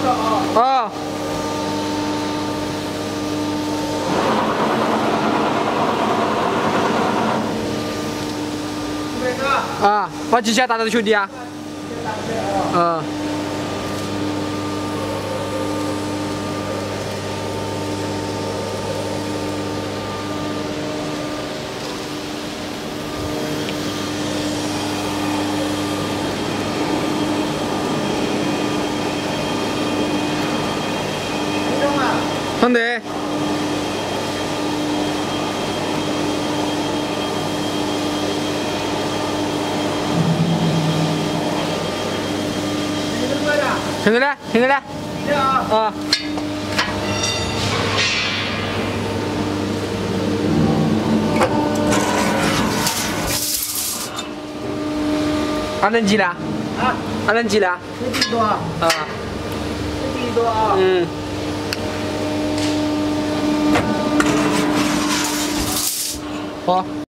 哦。啊，把机械打到球底啊。嗯。兄弟。停着嘞，停着嘞。啊。2等几了？啊？2等几了？10多。啊。10多啊。嗯。好。